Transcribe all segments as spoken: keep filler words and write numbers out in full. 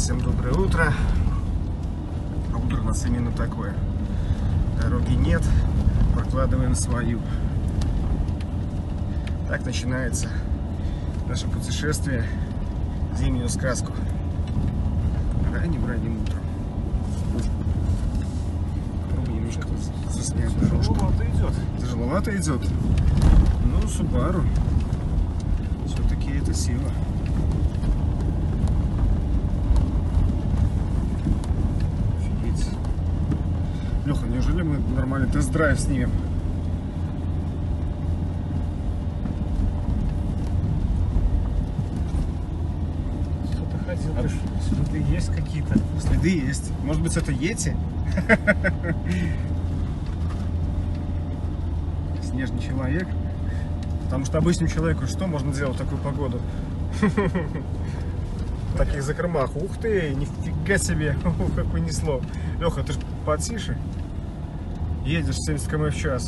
Всем доброе утро. А утро у нас именно такое. Дороги нет, прокладываем свою. Так начинается наше путешествие в зимнюю сказку. Ранним-ранним утром. Попробуй немножко заснять дорожку. Тяжеловато идет. Тяжеловато идет? Ну, Subaru. Все-таки это сила. Офигеть. Леха, неужели мы нормальный тест-драйв снимем? Кто-то ходил, а... следы есть какие-то? Следы есть. Может быть, это Йети? Снежный человек. Потому что обычному человеку что можно делать в такую погоду? В таких закромах. Ух ты, нифига себе, как понесло. Леха, ты ж потише. Едешь семьдесят километров в час.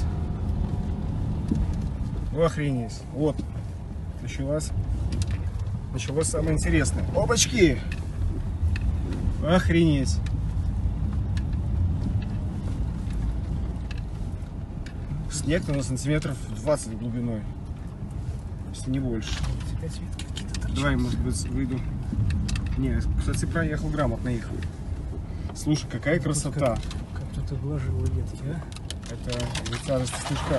Охренеть. Вот. Началось. Началось самое интересное. Опачки! Охренеть. Снег на сантиметров двадцать глубиной. Если не больше. Давай, может быть, выйду. Не, кстати, проехал грамотно их. Слушай, какая красота. Как тут обложил ветки, а? Это лица снежка.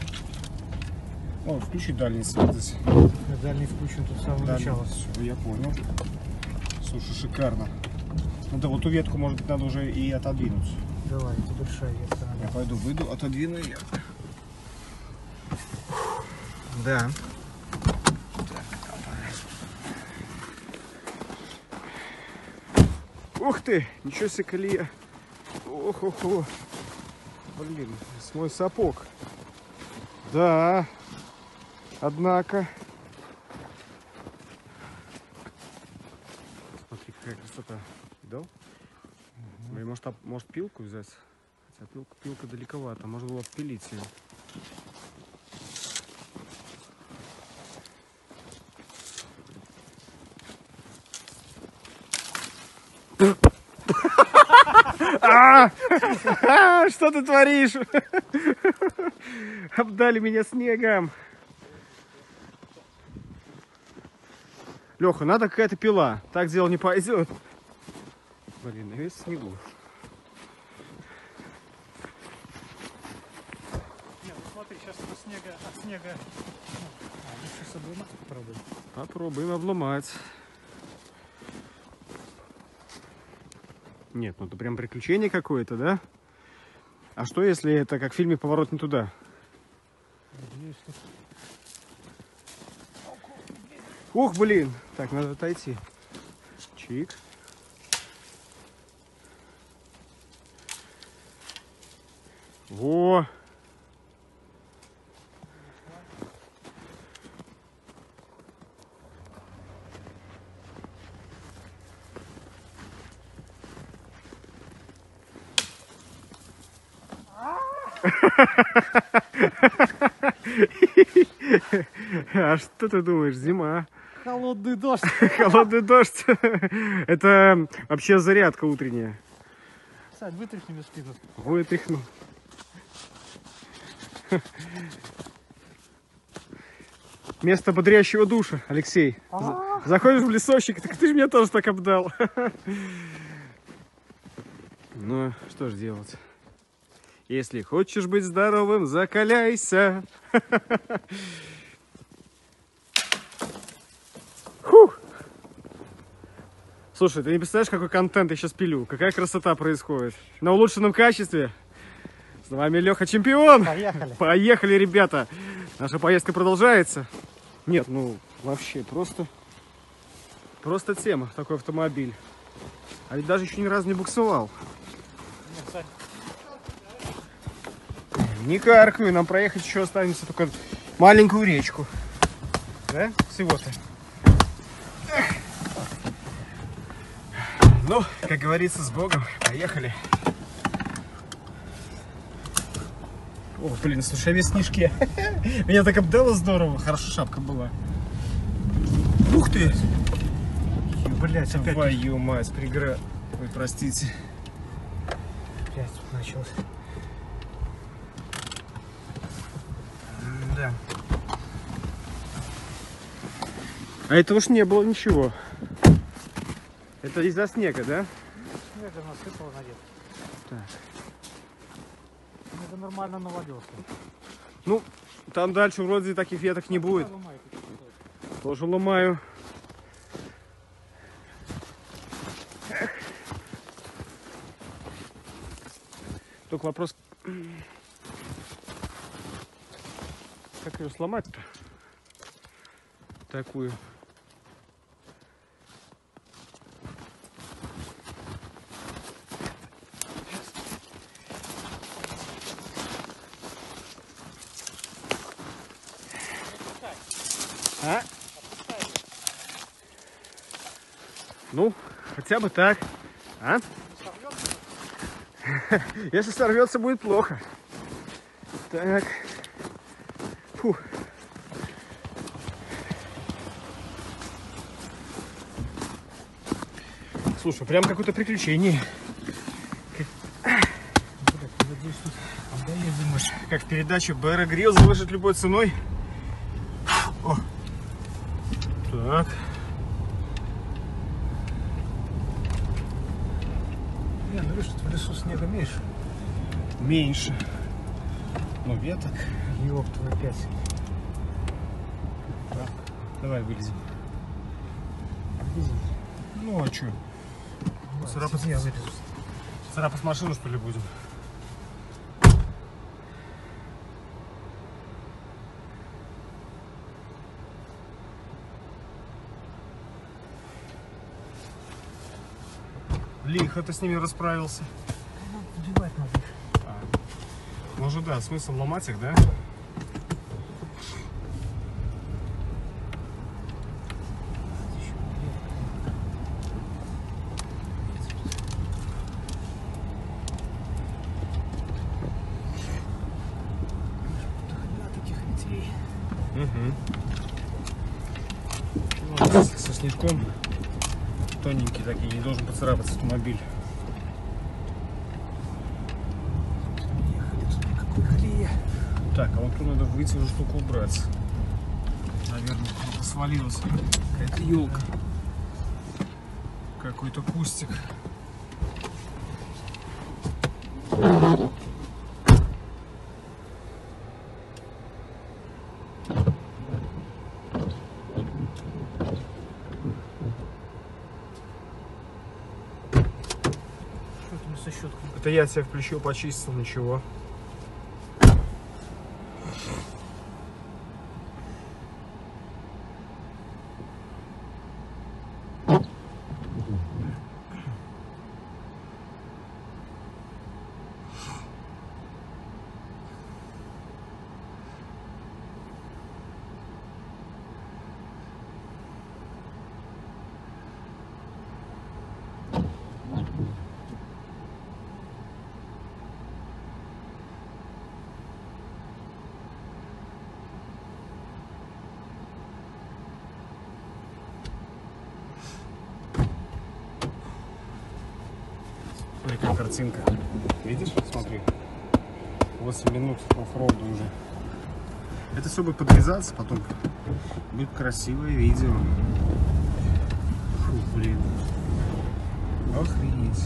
О, включи дальний свет здесь. Дальний включен тут с самого начала. Все, я понял. Слушай, шикарно. Ну да, вот эту ветку, может быть, надо уже и отодвинуть. Давай, это большая ветка. Я пойду, выйду, отодвину ее. Да. Ух ты, ничего себе колея. Ох-ох-ох. Блин, с мой сапог. Да. Однако. Смотри, какая красота. Видал? Угу. Может, а, может пилку взять? Хотя пилка, пилка далековато. Можно было пилить ее. Что ты творишь? Обдали меня снегом. Леха, надо какая-то пила. Так дело не пойдет. Блин, весь снегу. Нет, ну смотри, сейчас от снега, от снега. А, сейчас обломать попробуем. Попробуем обломать. Нет, ну это прям приключение какое-то, да? А что, если это как в фильме «Поворот не туда»? Надеюсь, что... Ух, блин! Так, надо отойти. Чик. Во! А что ты думаешь, зима? Холодный дождь. Холодный дождь. Это вообще зарядка утренняя. Сань, вытряхни мне спину. Вытряхну. Место бодрящего душа, Алексей. А-а-а. Заходишь в лесочек, так ты же меня тоже так обдал. Ну, что ж делать? Если хочешь быть здоровым, закаляйся. Фух. Слушай, ты не представляешь, какой контент я сейчас пилю? Какая красота происходит. На улучшенном качестве. С вами Леха Чемпион. Поехали. Поехали, ребята. Наша поездка продолжается. Нет, ну, вообще, просто... Просто тема, такой автомобиль. А ведь даже еще ни разу не буксовал. Нет, Сань. Не каркаю, нам проехать еще останется только маленькую речку. Да? Всего-то. Ну, как говорится, с Богом. Поехали. О, блин, слушай, весь в снежке. Меня так обдало здорово. Хорошо, шапка была. Ух ты! Блять, опять. Твою мать, преград. Ой, простите. Опять тут началось. Да. А это уж не было ничего. Это из-за снега, да? Снега насыпало на где-то. Так. Это нормально навалился. Ну, там дальше вроде таких веток не будет. Тоже ломаю. Только вопрос, как ее сломать-то? Такую. А? Ну, хотя бы так. А? Если сорвется, будет плохо. Так. Фу. Слушай, прям какое-то приключение. Как в передаче Бэра Гриллза выжить любой ценой. О. Так. Не, ну видишь, тут в лесу снега меньше. Меньше. Ну, веток. Ёб твою опять. Да. Давай вылезем. Вылезем. Ну, а чё? Царапать, я вылезу. царапать машину, что ли, будем? Лихо ты с ними расправился. Ну, подевать надо их. А, может, да, смысл ломать их, да? Угу. Ну, со снежком тоненький такие, не должен поцарапаться автомобиль. Так, а вот тут надо выйти уже штуку убрать. Наверное, кто-то свалился. Какая-то елка. Какой-то кустик. Со щеткой. Это я себя включил, почистил, ничего. Смотри, какая картинка. Видишь? Смотри. восемь минут оффроуда уже. Это все будет подрезаться, потом будет красивое видео. Фу, блин. Охренеть.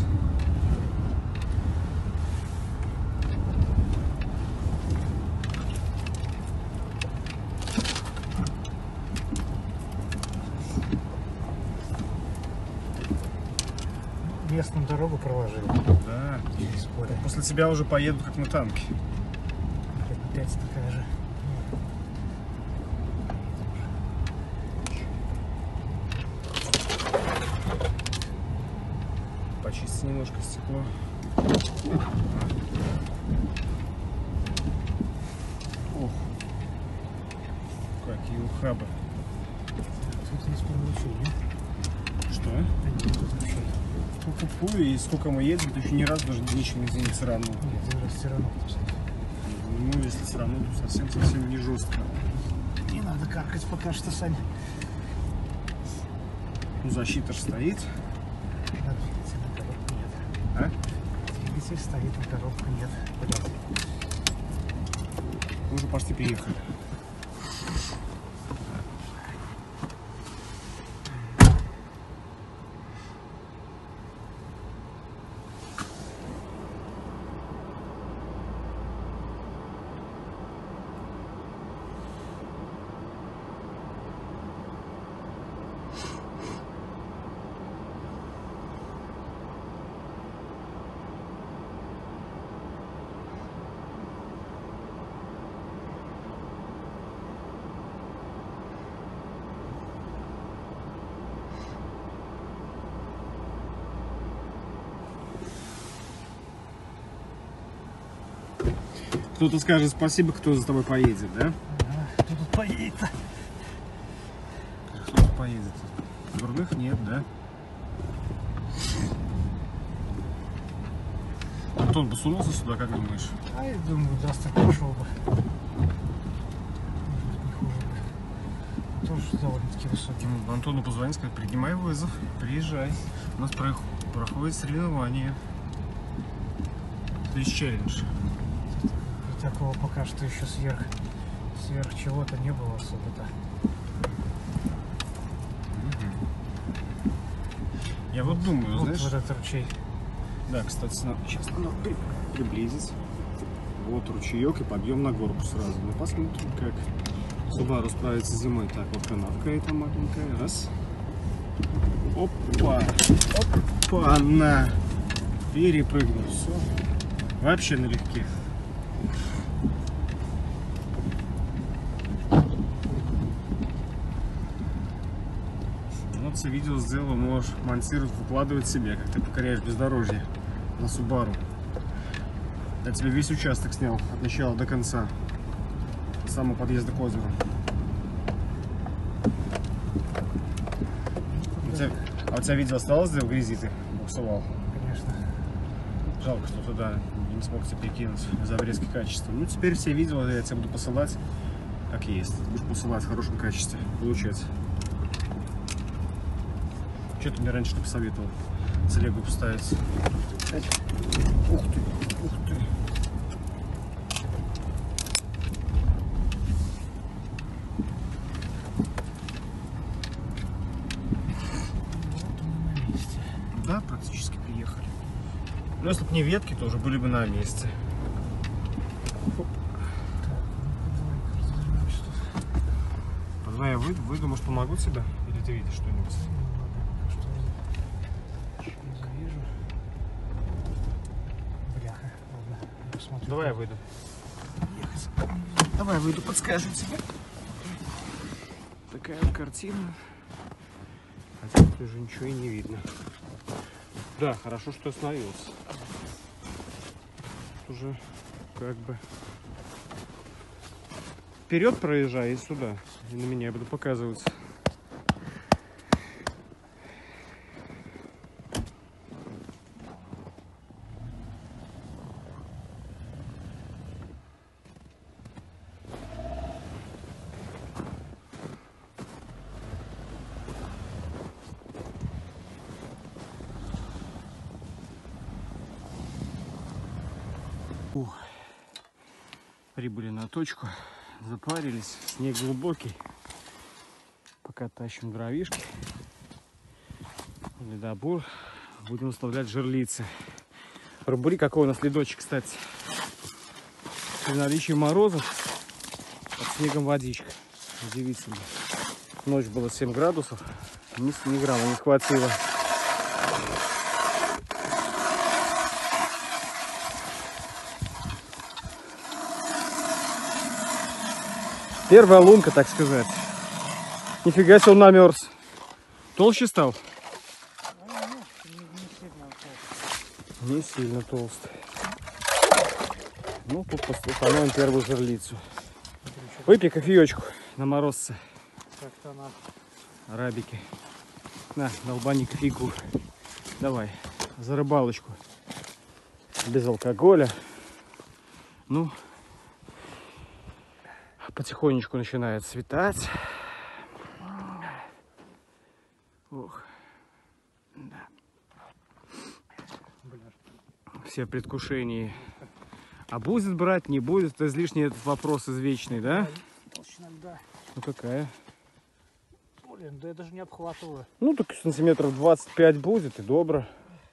Местную дорогу проложили. Да. Через поле. После тебя уже поедут как на танке. Опять такая же. Почисти немножко стекло. Ох. Какие ухабы. Тут есть получение. Что? Фу-фу-фу, и сколько мы едем, то еще ни разу даже ничего не изменится равно. Нет, даже все равно. Ну, если все равно, то совсем-совсем не жестко. Не надо каркать пока что, Сань. Ну, защита же стоит. На двигатель, на коробку нет. А? Двигатель стоит, на коробку нет. Блядь. Мы уже почти приехали. Кто-то скажет спасибо, кто за тобой поедет, да? Да, кто тут поедет-то? Кто тут поедет? Дурных нет, да? Антон посунулся сюда, как думаешь? А я думаю, даст так пошел бы. Может быть, не хуже бы. Тоже довольно-таки высокий. Ну, Антону позвони, сказать, принимай вызов, приезжай. У нас про- проходит соревнование. То есть челлендж. И такого пока что еще сверх, сверх чего-то не было особо-то. Я вот думаю, Вот знаешь... вот этот ручей. Да, кстати, надо сейчас надо при- приблизить. Вот ручеек и подъем на горку сразу. Мы посмотрим, как Subaru справится зимой. Так, вот канавка эта маленькая. Раз. Опа. Опа, на. Перепрыгнул. Все. Вообще налегке. Вот все видео сделал, можешь монтировать, выкладывать себе, как ты покоряешь бездорожье на Subaru. Я тебе весь участок снял от начала до конца, до самого подъезда к озеру. У тебя, а у тебя видео осталось, где в грязи ты буксовал? Конечно. Жалко, что туда не смог тебе перекинуть из-за обрезки качества. Ну, теперь все видео я тебе буду посылать как есть. Будешь посылать в хорошем качестве, получается. Что ты мне раньше не посоветовал телегу поставить? Ух ты, ух ты. Вот мы на месте. Да, практически приехали. Но если бы не ветки, то уже были бы на месте. Так, ну-ка, давай-ка развернемся тут. Давай я выйду, выйду, может помогу тебе? Или ты видишь что-нибудь? Ну, ладно, пока что ничего не завижу. Бляха, ладно, я посмотрю. Давай я выйду. Давай я выйду, подскажу тебе. Такая вот картина. Хотя тут уже ничего и не видно. Да, хорошо, что остановился. Тут уже как бы вперед проезжай и сюда. И на меня я буду показывать. Ух. Прибыли на точку, запарились, снег глубокий, пока тащим дровишки, ледобур, будем выставлять жерлицы. Пробури, какой у нас ледочек, кстати, при наличии морозов под снегом водичка, удивительно. Ночь было семь градусов, ни, ни грамма не хватило. Первая лунка, так сказать. Нифига себе, он намерз. Толще стал? Не сильно толстый. Ну, тут установим первую жерлицу. Выпей кофеечку на морозце. Как-то она. Арабики. На, долбани кофейку. Давай, за рыбалочку. Без алкоголя. Ну, потихонечку начинает светать. Ох. Все в предвкушении. А будет брать, не будет? Это излишний этот вопрос извечный, да? Толщина льда. Ну какая? Блин, да я даже не обхватываю. Ну так сантиметров двадцать пять будет и добро.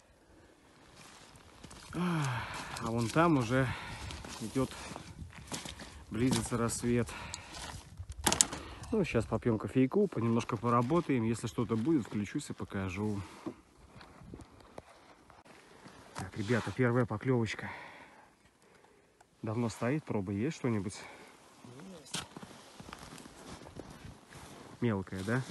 А вон там уже идет, близится рассвет. Ну, сейчас попьем кофейку, понемножко поработаем. Если что-то будет, включусь и покажу. Так, ребята, первая поклевочка. Давно стоит, проба есть что-нибудь? Есть. Мелкая, да?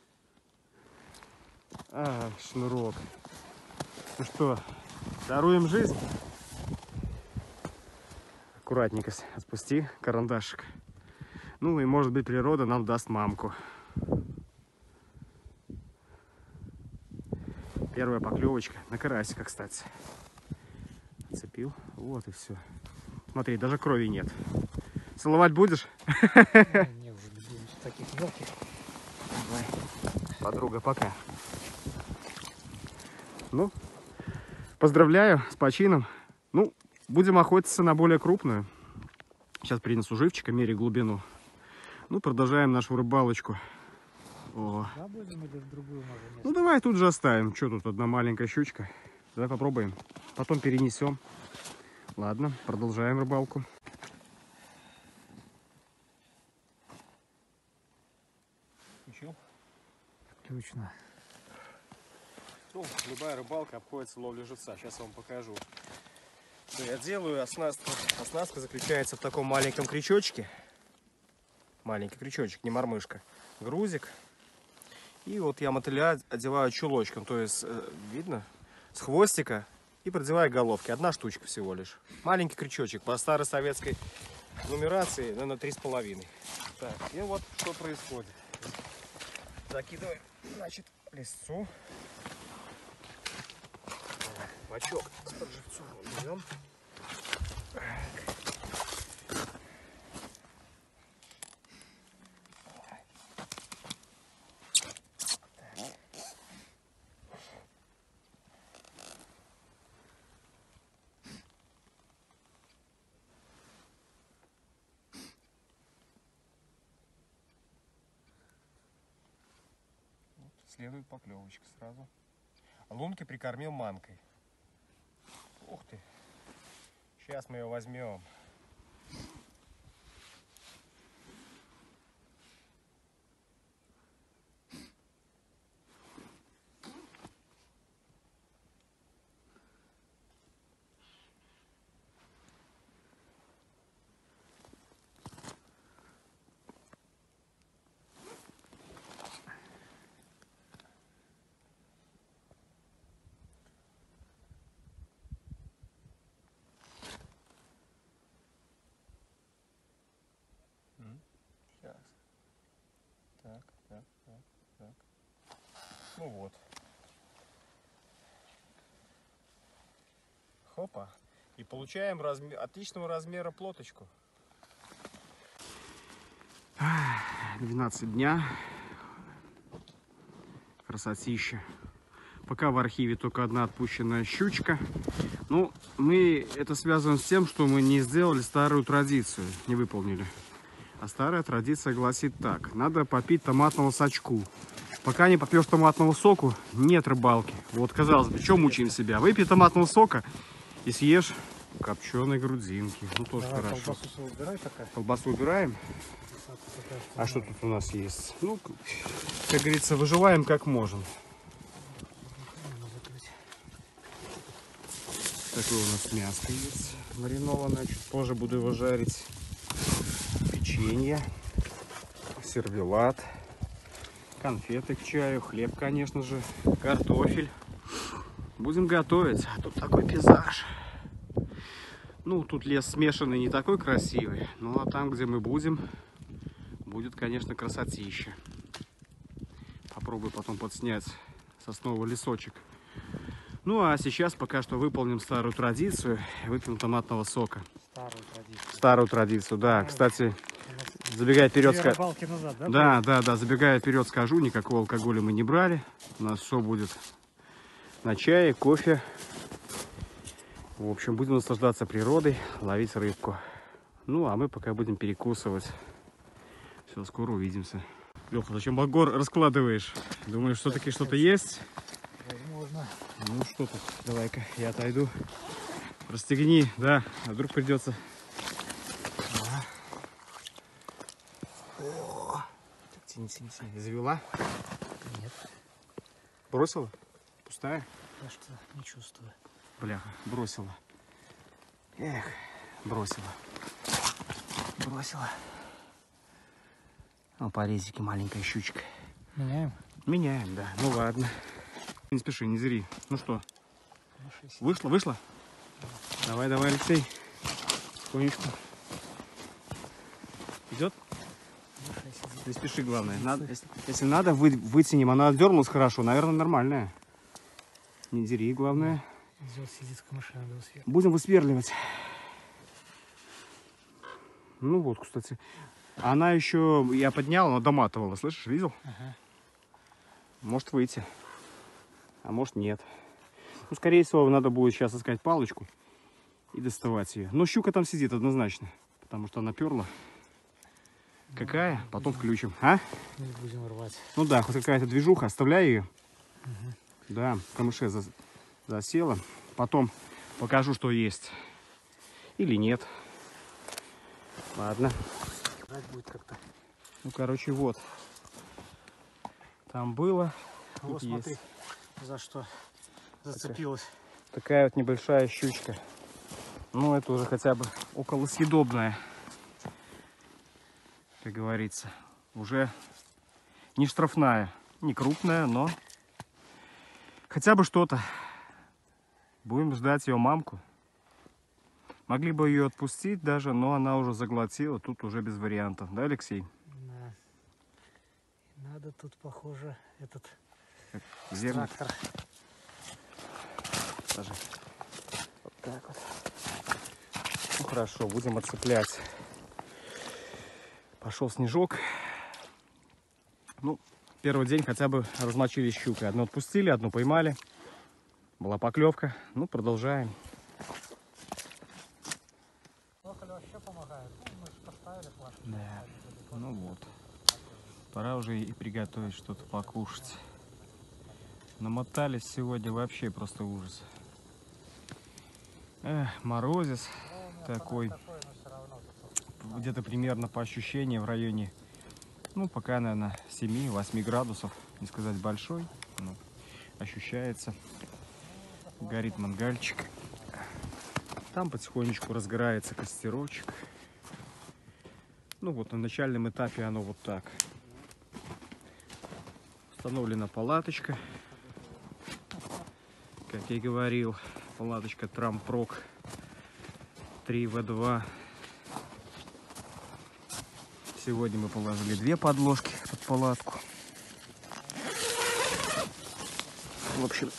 А, шнурок. Ну что, даруем жизнь? Аккуратненько отпусти карандашик. Ну и может быть природа нам даст мамку. Первая поклевочка на карасика, кстати. Отцепил. Вот и все. Смотри, даже крови нет. Целовать будешь? Не, уже любимец таких мелких. Давай, подруга, пока. Ну, поздравляю с почином. Ну, будем охотиться на более крупную. Сейчас принесу живчика, меряю глубину. Ну, продолжаем нашу рыбалочку. О. Да, будем или в другую можно место? Ну, давай тут же оставим. Что тут, одна маленькая щучка. Давай попробуем. Потом перенесем. Ладно, продолжаем рыбалку. Включил? Точно. Ну, любая рыбалка обходится ловлей живца. Сейчас я вам покажу. Что я делаю? Оснастка. Оснастка заключается в таком маленьком крючочке. Маленький крючочек, не мормышка. Грузик. И вот я мотыля одеваю чулочком. То есть, видно, с хвостика. И продеваю головки. Одна штучка всего лишь. Маленький крючочек. По старой советской нумерации, наверное, три с половиной. Так, и вот что происходит. Закидываем, значит, лесцу. Бачок с живцом берем. Следует поклевочка сразу. Лунки прикормил манкой. Ух ты. Сейчас мы ее возьмем. Сейчас. Так, так, так, так. Ну вот. Хопа. И получаем размер, отличного размера плоточку. двенадцать дня. Красотища. Пока в архиве только одна отпущенная щучка. Ну, мы это связано с тем, что мы не сделали старую традицию, не выполнили. А старая традиция гласит так. Надо попить томатного сочку. Пока не попьешь томатного соку, нет рыбалки. Вот, казалось бы, что мучаем себя? Выпей томатного сока и съешь копченой грудинки. Ну, тоже Давай, хорошо. колбасу убирай пока. Колбасу убираем. А что тут у нас есть? Ну, как говорится, выживаем как можем. Такое у нас мяско есть маринованное. Чуть позже буду его жарить. Печенье, сервелат, конфеты к чаю, хлеб, конечно же, картофель. Будем готовить. А тут такой пейзаж. Ну, тут лес смешанный, не такой красивый. Ну, а там, где мы будем, будет, конечно, красотища. Попробую потом подснять сосновый лесочек. Ну, а сейчас пока что выполним старую традицию. Выпьем томатного сока. Старую традицию. Старую традицию, да. Кстати, забегая вперед, ска... назад, да? да, да, да, забегая вперед, скажу, никакого алкоголя мы не брали. У нас все будет на чае, кофе В общем, будем наслаждаться природой, ловить рыбку. Ну, а мы пока будем перекусывать. Все, скоро увидимся. Леха, зачем багор раскладываешь? Думаешь, все-таки что-то есть? Возможно. Ну что тут, давай-ка я отойду. Расстегни, да, а вдруг придется. Ага. О, так, тяни, тяни, тяни. Завела? Нет. Бросила? Пустая? Я что не чувствую. Бляха, бросила. Эх, бросила. Бросила. О, порезики, маленькая щучка. Меняем? Меняем, да. Ну ладно. Не спеши, не зри. Ну что? Вышло, вышло? Давай, давай, Алексей. Потихонечку. Идет? Не спеши, главное. Надо, если, если надо, вы, вытянем. Она отдернулась хорошо. Наверное, нормальная. Не дери, главное. Идет, сидит в камыше, надо высверливать. Будем высверливать. Ну вот, кстати. Она еще, я поднял, она доматывала. Слышишь, видел? Ага. Может выйти. А может нет. Ну, скорее всего, надо будет сейчас искать палочку и доставать ее. Но щука там сидит однозначно. Потому что она перла. Какая? Ну, потом включим. А? Не будем рвать. Ну да, хоть какая-то движуха. Оставляй ее. Угу. Да, в камыше за... засела. Потом покажу, что есть. Или нет. Ладно. Будет как-то. Ну, короче, вот. Там было. Вот смотри, есть. За что зацепилась. Такая, такая вот небольшая щучка. Ну, это уже хотя бы около съедобная. Как говорится. Уже не штрафная. Не крупная, но хотя бы что-то. Будем ждать ее мамку. Могли бы ее отпустить даже, но она уже заглотила. Тут уже без вариантов. Да, Алексей? Да. Надо тут, похоже, этот Зерно. трактор. Даже вот так вот. Ну хорошо, будем отцеплять. Пошел снежок. Ну, первый день хотя бы размочили щукой. Одну отпустили, одну поймали. Была поклевка. Ну, продолжаем. Вообще помогает. Мы же поставили плашку. Да. Ну вот. Пора уже и приготовить что-то покушать. Намотались сегодня вообще просто ужас. Эх, морозец такой. Где-то примерно по ощущениям в районе, ну, пока, наверное, семи-восьми градусов. Не сказать большой, но ощущается. Горит мангальчик. Там потихонечку разгорается костерочек. Ну вот на начальном этапе оно вот так. Установлена палаточка. Как я и говорил, палаточка Трампрок три вэ два. Сегодня мы положили две подложки под палатку. В общем,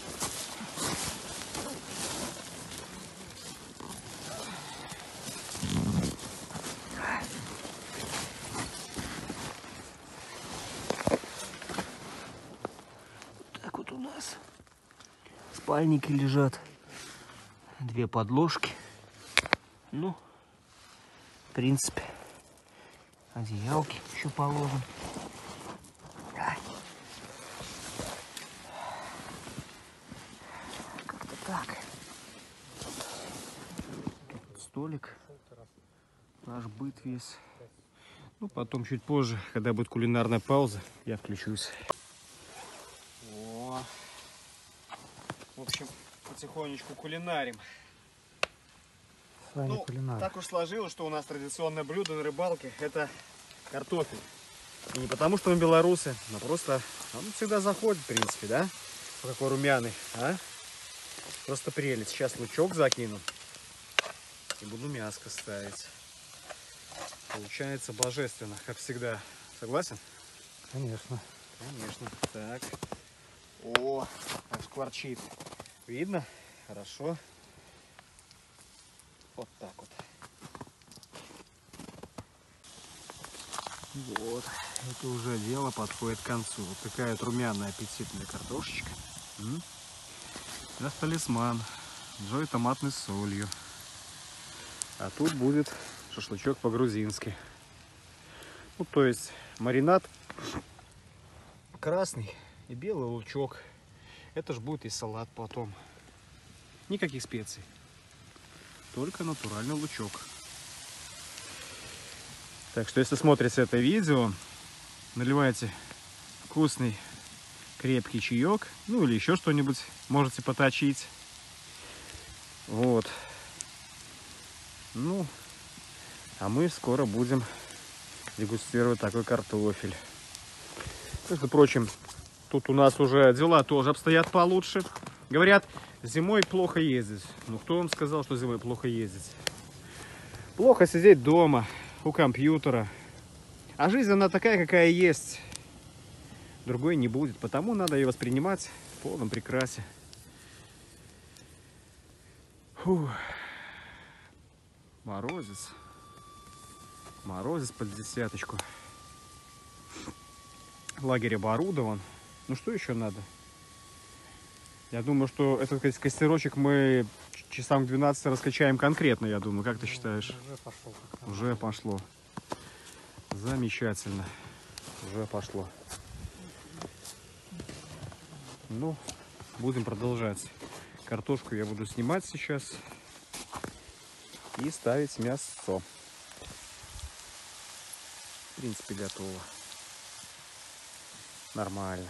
так вот у нас спальники лежат, две подложки. Ну, в принципе, одеялки еще положим. Как-то так. Тут столик. Наш быт весь. Ну, потом чуть позже, когда будет кулинарная пауза, я включусь. О, в общем, потихонечку кулинарим. Ну, кулинар. Так уж сложилось, что у нас традиционное блюдо на рыбалке — это картофель. И не потому, что мы белорусы, но просто он всегда заходит, в принципе, да? Какой румяный, а? Просто прелесть. Сейчас лучок закину и буду мяско ставить. Получается божественно, как всегда. Согласен? Конечно. Конечно. Так. О, аж скворчит. Видно? Хорошо. Вот так вот. Вот. Это уже дело подходит к концу. Вот такая вот румяная аппетитная картошечка. М? Это талисман. Джой томатной солью. А тут будет шашлычок по-грузински. Ну, то есть маринад красный и белый лучок. Это ж будет и салат потом. Никаких специй. Только натуральный лучок. Так что, если смотрите это видео, наливайте вкусный крепкий чаек, ну или еще что-нибудь можете поточить. Вот. Ну, а мы скоро будем дегустировать такой картофель. Между прочим, тут у нас уже дела тоже обстоят получше. Говорят, зимой плохо ездить. Ну, кто вам сказал, что зимой плохо ездить? Плохо сидеть дома, у компьютера. А жизнь, она такая, какая есть. Другой не будет. Потому надо ее воспринимать в полном прекрасе. Фух. Морозец. Морозец под десяточку. Лагерь оборудован. Ну, что еще надо? Я думаю, что этот костерочек мы часам к двенадцати раскачаем конкретно, я думаю. Как ты считаешь? Уже пошло. Уже пошло. Замечательно. Уже пошло. Ну, будем продолжать. Картошку я буду снимать сейчас. И ставить мясо. В принципе, готово. Нормально.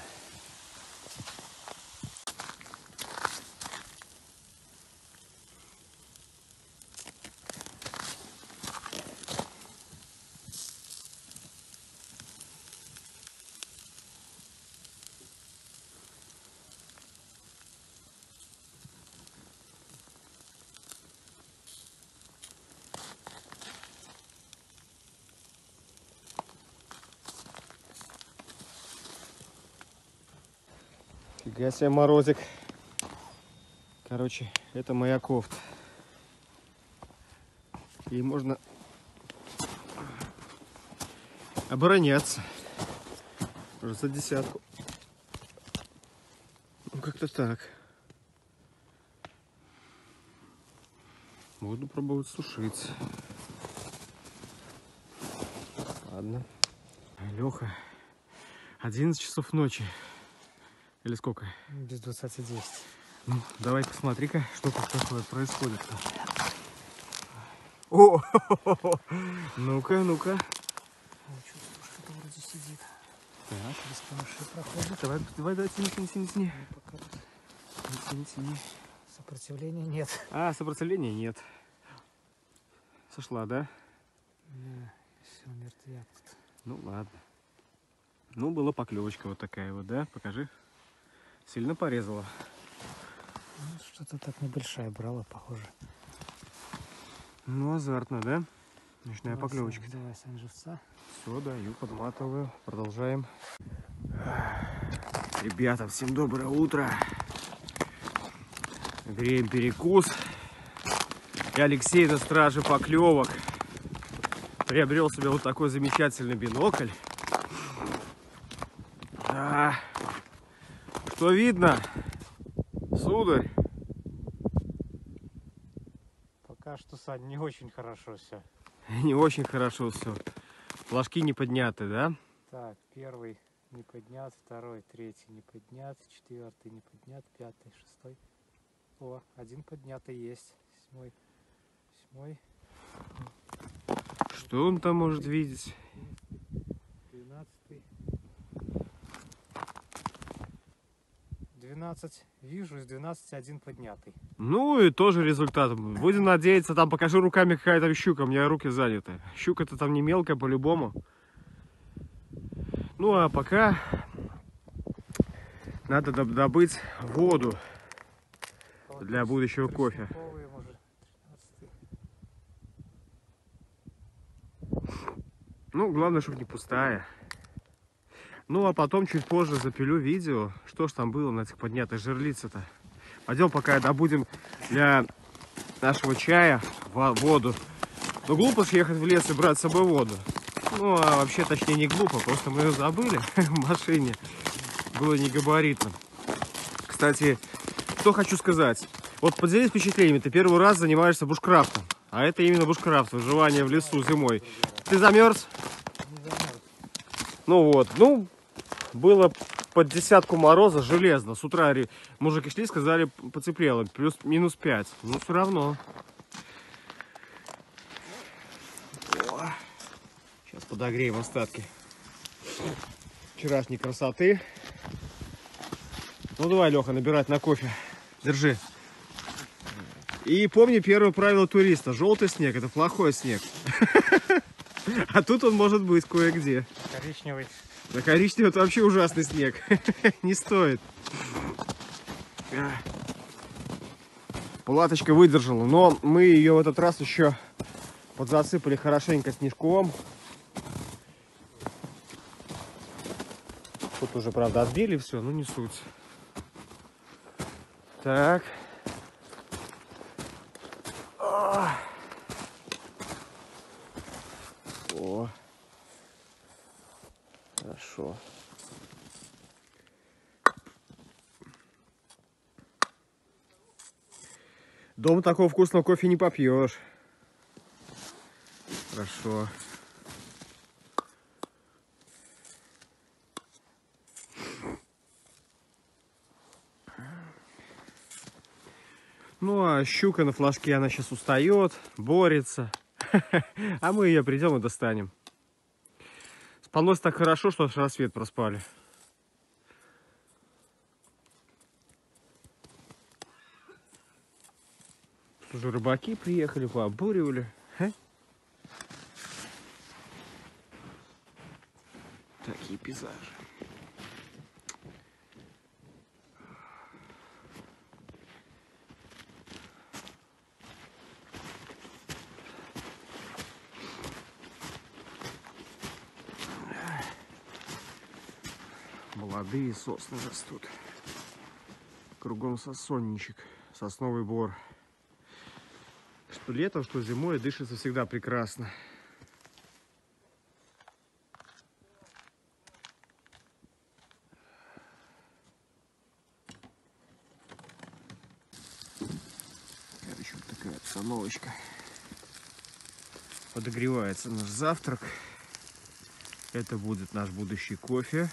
Фига себе морозик. Короче, это моя кофта. И можно обороняться. Уже за десятку. Ну, как-то так. Буду пробовать сушить. Ладно. Леха, одиннадцать часов ночи. Или сколько? Без двадцати десять. Ну, давай посмотри-ка, что тут такое происходит-то. О! Ну-ка, ну-ка. Чувствую, что-то вроде сидит. Так. Без помощи проходит. Давай, давай, давай, тяни, тяни, тяни, тяни. Ну, пока тут Тяни, тяни. сопротивления нет. А, сопротивления нет. Сошла, да? Да, все, мертвяк тут. Ну, ладно. Ну, была поклевочка вот такая вот, да? Покажи. Сильно порезала. Ну, что-то так небольшая брала, похоже. Ну, азартно, да? Ночная Давай, поклевочка. Сань, давай, Сань, живца. Все, даю, подматываю. Продолжаем. Ребята, всем доброе утро. Греем перекус. И Алексей на страже поклевок приобрел себе вот такой замечательный бинокль. Да. Что видно, сударь? Пока что, Сань, не очень хорошо все. Не очень хорошо все. Флажки не подняты, да? Так, первый не поднят, второй, третий не поднят, четвертый не поднят, пятый, шестой. О, один поднятый есть. Седьмой, седьмой, Что он там может видеть? двенадцатый. двенадцать вижу, из двенадцати один поднятый. Ну и тоже результат. Будем надеяться, там покажи руками какая-то щука. У меня руки заняты. Щука-то там не мелкая по-любому. Ну а пока надо добыть воду для будущего кофе. Ну, главное, чтобы не пустая. Ну, а потом чуть позже запилю видео, что ж там было на этих поднятых жерлицах-то. Пойдем пока добудем для нашего чая воду. Ну, глупо же ехать в лес и брать с собой воду. Ну, а вообще, точнее, не глупо, просто мы ее забыли в машине. Было не габаритно. Кстати, что хочу сказать. Вот поделись впечатлениями. Ты первый раз занимаешься бушкрафтом. А это именно бушкрафт, выживание в лесу зимой. Ты замерз? Не замерз. Ну вот, ну, было под десятку мороза железно. С утра мужики шли, сказали, потеплело, плюс минус пять. Ну, все равно. О, сейчас подогреем остатки вчерашней красоты. Ну, давай, Леха, набирать на кофе. Держи. И помни первое правило туриста. Желтый снег — это плохой снег. А тут он может быть кое-где. Коричневый. Да коричневый — это вообще ужасный снег. Не стоит. Палаточка выдержала, но мы ее в этот раз еще подзасыпали хорошенько снежком. Тут уже, правда, отбили все, но не суть. Так. О. Хорошо. Дома такого вкусного кофе не попьешь. Хорошо. Ну а щука на флажке, она сейчас устает, борется. А мы ее придем и достанем. Спалось так хорошо, что аж рассвет проспали. Уже рыбаки приехали, пообуривали. А? Такие пейзажи. Молодые сосны растут. Кругом сосонничек, сосновый бор. Что летом, что зимой дышится всегда прекрасно. Короче, вот такая обстановочка. Подогревается наш завтрак. Это будет наш будущий кофе.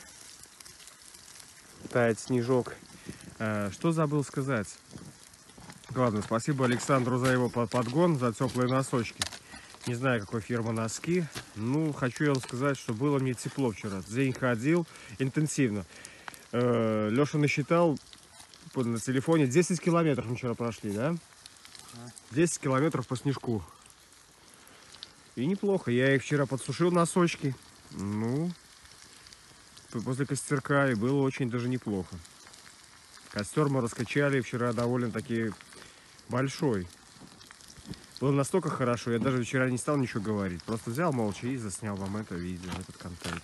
Тает снежок. Что забыл сказать? Ладно, спасибо Александру за его подгон, за теплые носочки. Не знаю, какой фирмы носки. Ну, хочу я вам сказать, что было мне тепло вчера. День ходил интенсивно. Леша насчитал на телефоне десять километров мы вчера прошли, да? десять километров по снежку. И неплохо. Я их вчера подсушил, носочки. Ну, после костерка, и было очень даже неплохо. Костер мы раскачали вчера довольно-таки большой. Было настолько хорошо, я даже вчера не стал ничего говорить. Просто взял молча и заснял вам это видео, этот контент.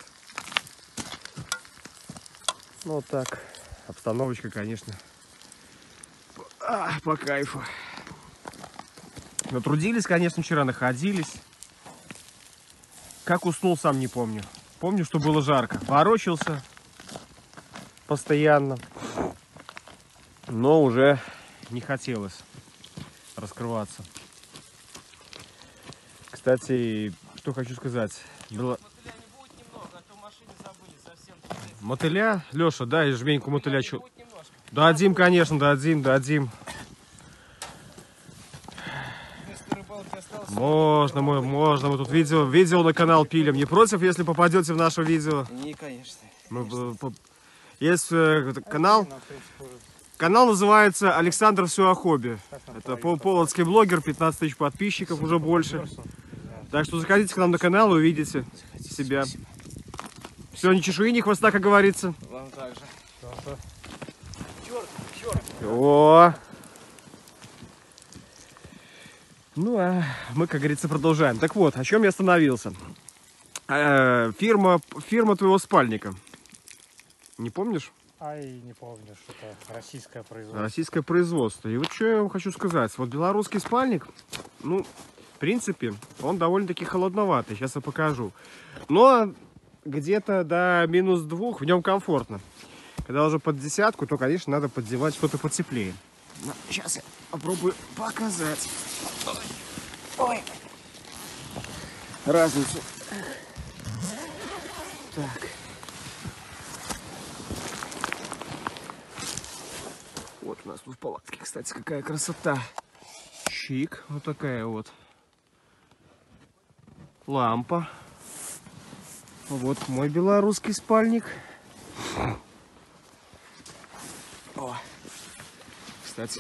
Ну вот так. Обстановочка, конечно, а, по кайфу. Натрудились, конечно, вчера, находились. Как уснул, сам не помню. Помню, что было жарко. Ворочался постоянно. Но уже не хотелось раскрываться. Кстати, что хочу сказать. Было... Мотыля? Леша, дай жменьку мотыля. Дадим, конечно, дадим, дадим. Можно, мы, можно. Мы тут видео, видео на канал пилим. Не против, если попадете в наше видео? Не, конечно. Мы, есть э, канал. Канал называется Александр Все о хобби. Это полоцкий блогер, пятнадцать тысяч подписчиков, уже больше. Так что заходите к нам на канал и увидите себя. Все, ни чешуи, ни хвоста, как говорится. Вам также. О! Ну, а мы, как говорится, продолжаем. Так вот, о чем я остановился. Э, фирма, фирма твоего спальника. Не помнишь? Ай, не помню, что это российское производство. Российское производство. И вот что я вам хочу сказать. Вот белорусский спальник, ну, в принципе, он довольно-таки холодноватый. Сейчас я покажу. Но где-то до минус двух в нем комфортно. Когда уже под десятку, то, конечно, надо поддевать что-то потеплее. Ну, сейчас я попробую показать. Ой. Ой. Разницу. Так. Вот у нас тут в палатке, кстати, какая красота. Чик. Вот такая вот лампа. Вот мой белорусский спальник. О. Кстати,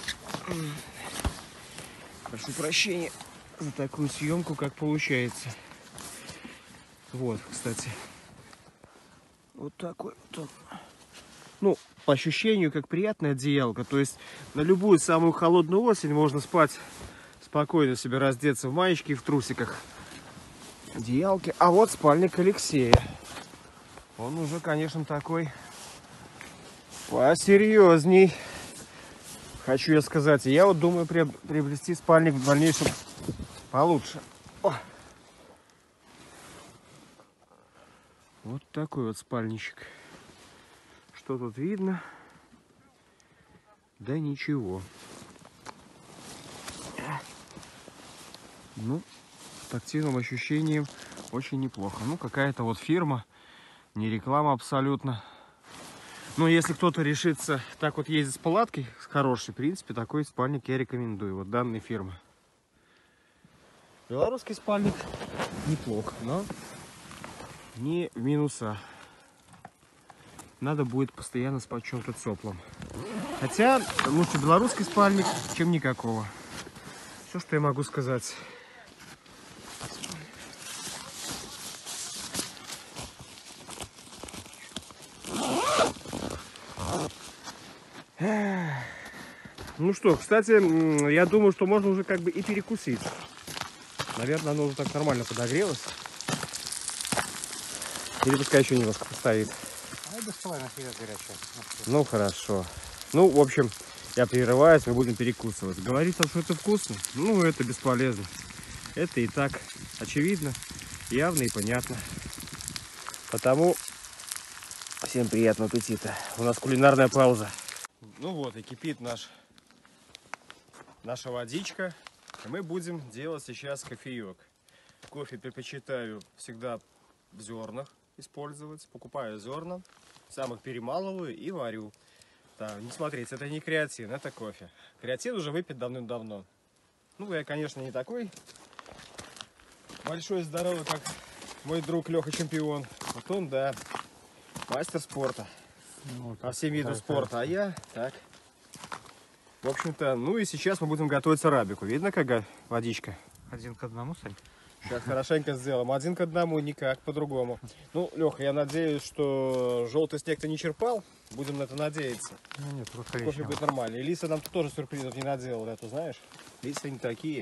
прошу прощения за такую съемку, как получается. Вот, кстати. Вот такой вот он. Ну, по ощущению, как приятная одеялка. То есть на любую самую холодную осень можно спать спокойно, себе раздеться в маечке и в трусиках. Одеялки. А вот спальник Алексея. Он уже, конечно, такой посерьезней. Хочу я сказать. Я вот думаю приобрести спальник в дальнейшем получше. О! Вот такой вот спальничек. Что тут видно? Да ничего. Ну, с тактильным ощущением очень неплохо. Ну, какая-то вот фирма. Не реклама абсолютно. Но если кто-то решится так вот ездить с палаткой, с хорошей, в принципе, такой спальник я рекомендую. Вот данной фирмы. Белорусский спальник неплох, но не в минуса. Надо будет постоянно спать в чем-то теплом. Хотя лучше белорусский спальник, чем никакого. Все, что я могу сказать. Ну что, кстати, я думаю, что можно уже как бы и перекусить. Наверное, оно уже так нормально подогрелось. Или пускай еще немножко постоит. А без половины горячая. Ну хорошо. Ну, в общем, я прерываюсь, мы будем перекусывать. Говорить там, что это вкусно, ну, это бесполезно. Это и так очевидно, явно и понятно. Потому всем приятного аппетита. У нас кулинарная пауза. Ну вот, и кипит наш, наша водичка. И мы будем делать сейчас кофеек. Кофе предпочитаю всегда в зернах использовать. Покупаю зерна, сам их перемалываю и варю. Так, не смотрите, это не креатин, это кофе. Креатин уже выпит давным-давно. Ну, я, конечно, не такой большой и здоровый, как мой друг Леха Чемпион. Вот он, да, мастер спорта. Ну, по всем видам спорта. А я так. В общем-то, ну и сейчас мы будем готовить арабику. Видно, какая водичка? Один к одному, Сань? Сейчас хорошенько сделаем. Один к одному, никак по-другому. Ну, Леха, я надеюсь, что желтый снег ты не черпал. Будем на это надеяться. Ну, нет, кофе будет нормально. И Лиса нам тоже сюрпризов не наделала, ты знаешь? Лисы они такие.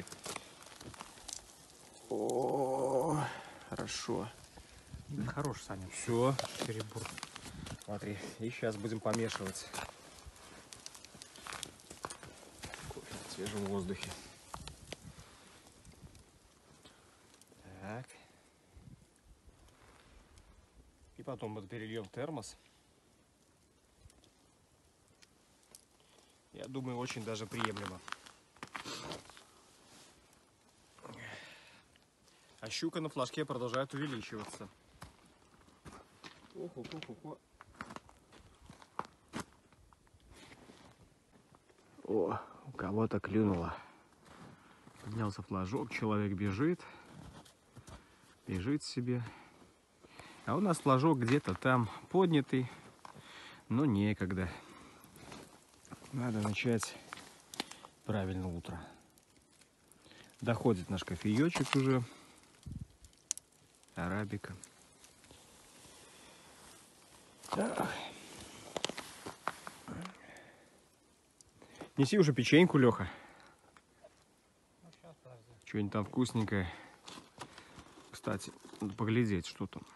О, хорошо. Хорош, Саня. Все. Перебор. Смотри, и сейчас будем помешивать. Кофе в свежем воздухе. Так. И потом это перельем в термос. Я думаю, очень даже приемлемо. А щука на флажке продолжает увеличиваться. Охо-хо-хо-хо. О, у кого-то клюнуло. Поднялся флажок, человек бежит. Бежит себе. А у нас флажок где-то там поднятый, но некогда. Надо начать правильно утро. Доходит наш кофеечек уже. Арабика. Неси уже печеньку, Леха. Ну, сейчас, подожди. Что-нибудь там вкусненькое. Кстати, надо поглядеть, что там.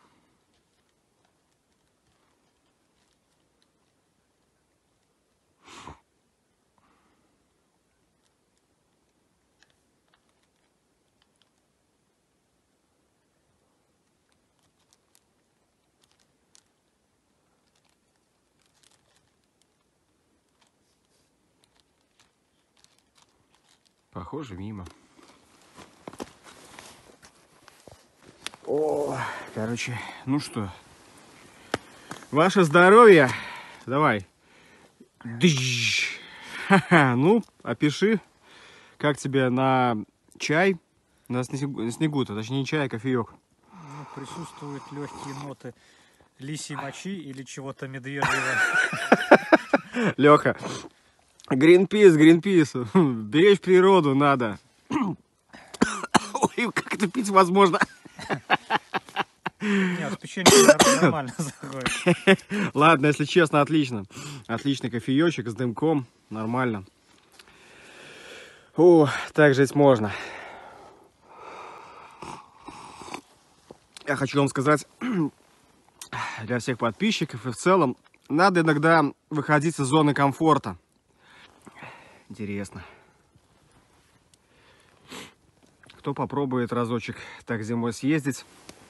Похоже, мимо. О, короче, ну что, ваше здоровье. Давай. Ха-ха. Ну, опиши, как тебе на чай, на снегу-то, точнее не чай, а кофеек. Ну, присутствуют легкие ноты лисьей мочи или чего-то медвежьего. Леха, Гринпис, Гринпис, беречь природу надо. Ой, как это пить возможно? Нет, печенье нормально заходит. Ладно, если честно, отлично. Отличный кофеечек с дымком, нормально. О, так жить можно. Я хочу вам сказать, для всех подписчиков и в целом, надо иногда выходить из зоны комфорта. Интересно. Кто попробует разочек так зимой съездить,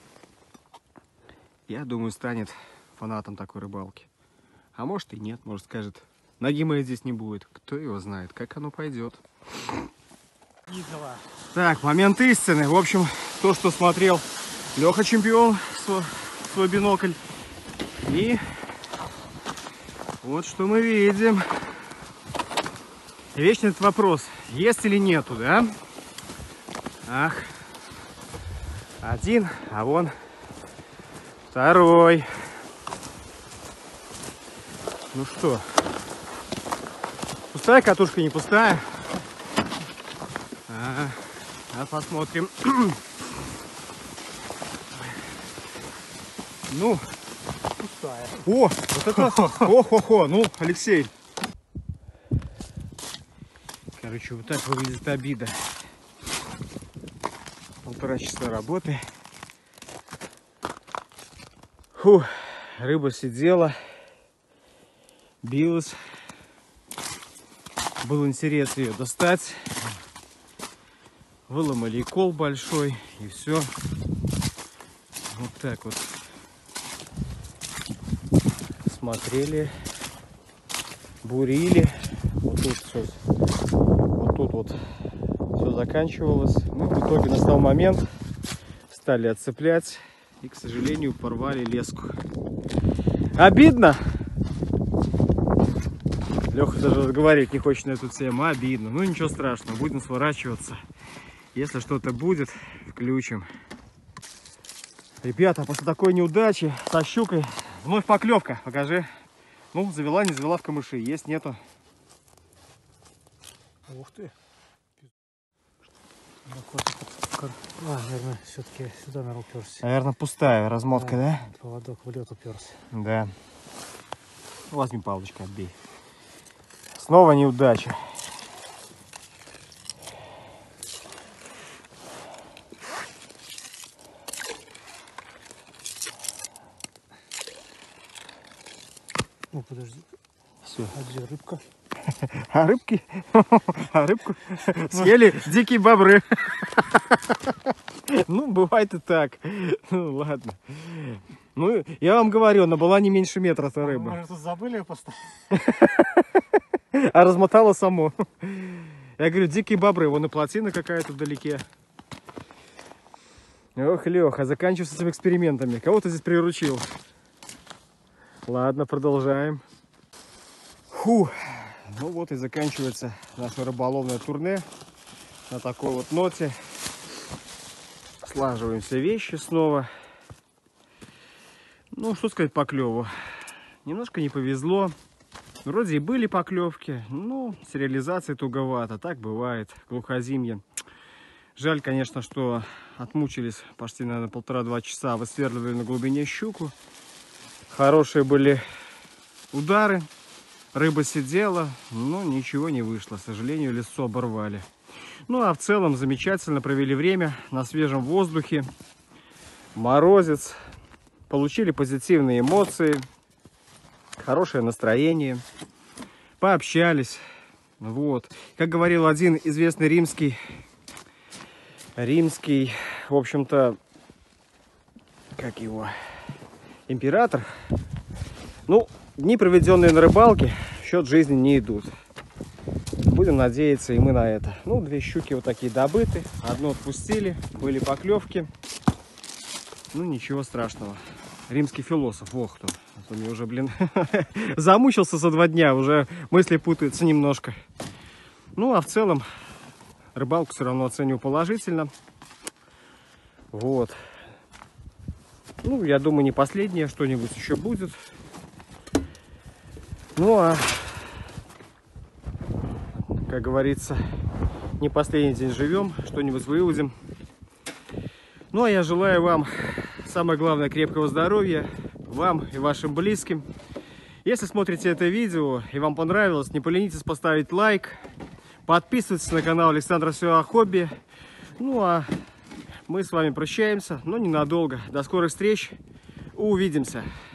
я думаю, станет фанатом такой рыбалки. А может и нет, может скажет, ноги моей здесь не будет. Кто его знает, как оно пойдет. Так, момент истины. В общем, то, что смотрел Леха Чемпион, свой, свой бинокль. И вот что мы видим. Вечный этот вопрос, есть или нету, да? Ах, один, а вон второй. Ну что, пустая катушка, не пустая? А, а посмотрим. Ну, пустая. О, вот это, хо-хо-хо, ну, Алексей. Короче, вот так выглядит обида. Полтора часа работы. Фу, рыба сидела, билась. Был интерес ее достать. Выломали и кол большой, и все. Вот так вот. Смотрели, бурили. Вот тут все, вот тут вот все заканчивалось. Ну, в итоге настал момент, стали отцеплять и, к сожалению, порвали леску. Обидно. Леха даже разговаривать не хочет на эту тему. Обидно. Ну, ничего страшного, будем сворачиваться. Если что-то будет, включим. Ребята, после такой неудачи со щукой вновь поклевка. Покажи. Ну, завела, не завела в камыши. Есть, нету. Ух ты. А, наверное, все-таки сюда, наверное, уперся. Наверное, пустая размотка, да? да? Поводок в лед уперся. Да. Возьми палочку, отбей. Снова неудача. Ну, подожди. Все. А где рыбка? А рыбки? А рыбку съели дикие бобры. Ну, бывает и так. Ну, ладно. Ну, я вам говорю, она была не меньше метра, эта рыба. Может, тут забыли ее поставить? А размотала само. Я говорю, дикие бобры. Вон и плотина какая-то вдалеке. Ох, Леха, заканчивай с этими экспериментами. Кого ты здесь приручил? Ладно, продолжаем. Фу. Ну вот и заканчивается наше рыболовное турне на такой вот ноте. Слаживаем все вещи снова. Ну, что сказать по клеву. Немножко не повезло. Вроде и были поклевки, но с реализацией туговато. Так бывает. Глухозимье. Жаль, конечно, что отмучились почти, наверное, полтора-два часа. Высверливали на глубине щуку. Хорошие были удары. Рыба сидела, но ничего не вышло. К сожалению, лесцо оборвали. Ну, а в целом замечательно провели время на свежем воздухе. Морозец. Получили позитивные эмоции. Хорошее настроение. Пообщались. Вот. Как говорил один известный римский, римский, в общем-то, как его, император. Ну, дни, проведенные на рыбалке, в счет жизни не идут. Будем Будем надеяться и мы на это. Ну, две щуки вот такие добыты. Одну отпустили, были поклевки. Ну, ничего страшного. Римский философ, ох кто. А то мне уже, блин, замучился за два дня, уже мысли путаются немножко. Ну, а в целом, рыбалку все равно оцениваю положительно. Вот. Ну, я думаю, не последнее, что-нибудь еще будет. Ну, а, как говорится, не последний день живем, что-нибудь выудим. Ну, а я желаю вам, самое главное, крепкого здоровья, вам и вашим близким. Если смотрите это видео и вам понравилось, не поленитесь поставить лайк, подписывайтесь на канал Александра Все о Хобби. Ну, а мы с вами прощаемся, но ненадолго. До скорых встреч, увидимся.